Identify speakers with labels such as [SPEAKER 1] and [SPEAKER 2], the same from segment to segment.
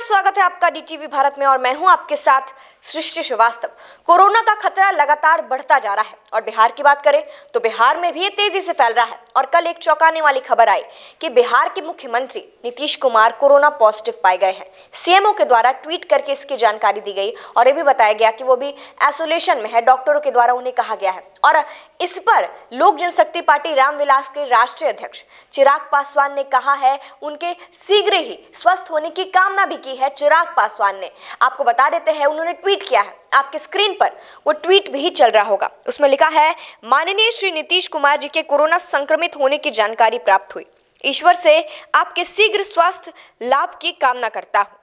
[SPEAKER 1] स्वागत है आपका डीटीवी भारत में और मैं हूं आपके साथ सृष्टि श्रीवास्तव। कोरोना का खतरा लगातार बढ़ता जा रहा है और बिहार की बात करें तो बिहार में भी ये तेजी से फैल रहा है। और कल एक चौंकाने वाली खबर आई कि बिहार के मुख्यमंत्री नीतीश कुमार कोरोना पॉजिटिव पाए गए हैं। सीएमओ के द्वारा ट्वीट करके इसकी जानकारी दी गई और ये भी बताया गया कि वो भी आइसोलेशन में है, डॉक्टरों के द्वारा उन्हें कहा गया है। और इस पर लोक जनशक्ति पार्टी रामविलास के राष्ट्रीय अध्यक्ष चिराग पासवान ने कहा है, उनके शीघ्र ही स्वस्थ होने की कामना भी की है चिराग पासवान ने। आपको बता देते हैं उन्होंने ट्वीट किया है, आपके स्क्रीन पर वो ट्वीट भी चल रहा होगा। उसमें लिखा है, माननीय श्री नीतीश कुमार जी के कोरोना संक्रमित होने की जानकारी प्राप्त हुई। ईश्वर से आपके शीघ्र स्वास्थ्य लाभ की कामना करता हूं।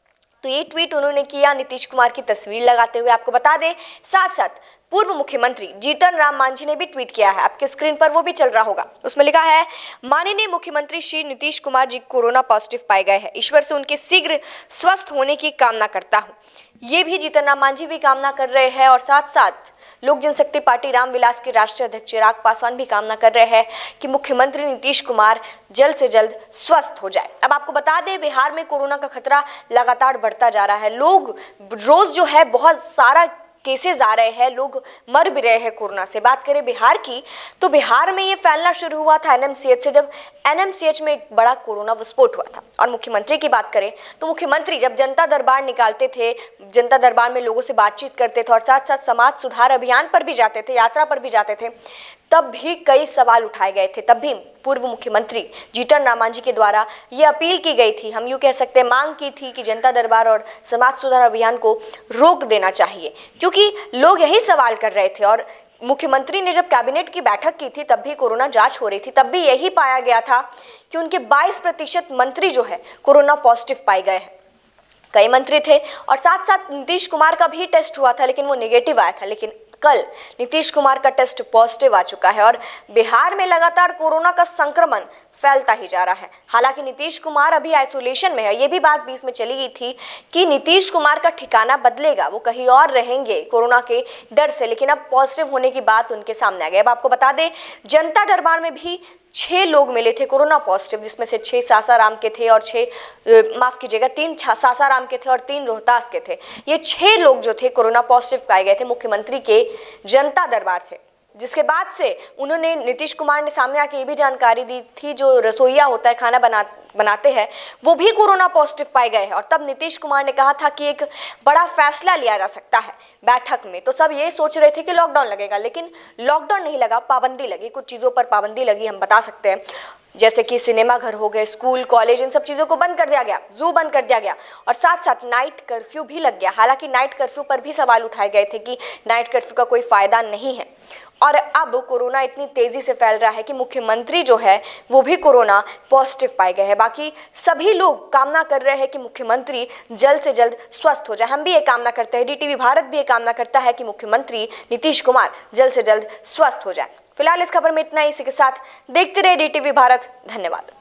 [SPEAKER 1] तो ये ट्वीट उन्होंने किया नीतीश कुमार की तस्वीर लगाते हुए। आपको बता दें साथ साथ पूर्व मुख्यमंत्री जीतन राम मांझी ने भी ट्वीट किया है, आपके स्क्रीन पर वो भी चल रहा होगा। उसमें लिखा है, माननीय मुख्यमंत्री श्री नीतीश कुमार जी कोरोना पॉजिटिव पाए गए हैं। ईश्वर से उनके शीघ्र स्वस्थ होने की कामना करता हूं। ये भी जीतन राम मांझी भी कामना कर रहे हैं और साथ साथ लोक जनशक्ति पार्टी रामविलास के राष्ट्रीय अध्यक्ष चिराग पासवान भी कामना कर रहे हैं कि मुख्यमंत्री नीतीश कुमार जल्द से जल्द स्वस्थ हो जाए। अब आपको बता दें बिहार में कोरोना का खतरा लगातार बढ़ता जा रहा है। लोग रोज जो है बहुत सारा केसेस आ रहे हैं, लोग मर भी रहे हैं कोरोना से। बात करें बिहार की तो बिहार में ये फैलना शुरू हुआ था एनएमसीएच से, जब एनएमसीएच में एक बड़ा कोरोना विस्फोट हुआ था। और मुख्यमंत्री की बात करें तो मुख्यमंत्री जब जनता दरबार निकालते थे, जनता दरबार में लोगों से बातचीत करते थे और साथ साथ समाज सुधार अभियान पर भी जाते थे, यात्रा पर भी जाते थे, तब भी कई सवाल उठाए गए थे। तब भी पूर्व मुख्यमंत्री जीतन राम मांझी के द्वारा ये अपील की गई थी, हम यूँ कह सकते हैं मांग की थी कि जनता दरबार और समाज सुधार अभियान को रोक देना चाहिए, क्योंकि लोग यही सवाल कर रहे थे। और मुख्यमंत्री ने जब कैबिनेट की बैठक की थी तब भी कोरोना जांच हो रही थी, तब भी यही पाया गया था कि उनके 22% मंत्री जो है कोरोना पॉजिटिव पाए गए हैं। कई मंत्री थे और साथ साथ नीतीश कुमार का भी टेस्ट हुआ था लेकिन वो नेगेटिव आया था, लेकिन कल नीतीश कुमार का टेस्ट पॉजिटिव आ चुका है। और बिहार में लगातार कोरोना का संक्रमण फैलता ही जा रहा है। हालांकि नीतीश कुमार अभी आइसोलेशन में है। ये भी बात बीच में चली गई थी कि नीतीश कुमार का ठिकाना बदलेगा, वो कहीं और रहेंगे कोरोना के डर से, लेकिन अब पॉजिटिव होने की बात उनके सामने आ गई। अब आपको बता दें जनता दरबार में भी 6 लोग मिले थे कोरोना पॉजिटिव, जिसमें से 6 सासाराम के थे और 3 सासाराम के थे और 3 रोहतास के थे। ये 6 लोग जो थे कोरोना पॉजिटिव पाए गए थे मुख्यमंत्री के जनता दरबार से, जिसके बाद से उन्होंने नीतीश कुमार ने सामने आके ये भी जानकारी दी थी, जो रसोइया होता है खाना बनाते हैं वो भी कोरोना पॉजिटिव पाए गए हैं। और तब नीतीश कुमार ने कहा था कि एक बड़ा फैसला लिया जा सकता है बैठक में। तो सब ये सोच रहे थे कि लॉकडाउन लगेगा, लेकिन लॉकडाउन नहीं लगा, पाबंदी लगी, कुछ चीज़ों पर पाबंदी लगी, हम बता सकते हैं, जैसे कि सिनेमा घर हो गए, स्कूल कॉलेज, इन सब चीज़ों को बंद कर दिया गया, जू बंद कर दिया गया और साथ साथ नाइट कर्फ्यू भी लग गया। हालांकि नाइट कर्फ्यू पर भी सवाल उठाए गए थे कि नाइट कर्फ्यू का कोई फ़ायदा नहीं है। और अब कोरोना इतनी तेज़ी से फैल रहा है कि मुख्यमंत्री जो है वो भी कोरोना पॉजिटिव पाए गए हैं। बाकी सभी लोग कामना कर रहे हैं कि मुख्यमंत्री जल्द से जल्द स्वस्थ हो जाए। हम भी ये कामना करते हैं, डीटीवी भारत भी ये कामना करता है कि मुख्यमंत्री नीतीश कुमार जल्द से जल्द स्वस्थ हो जाए। फिलहाल इस खबर में इतना ही। इसी के साथ देखते रहे डीटीवी भारत। धन्यवाद।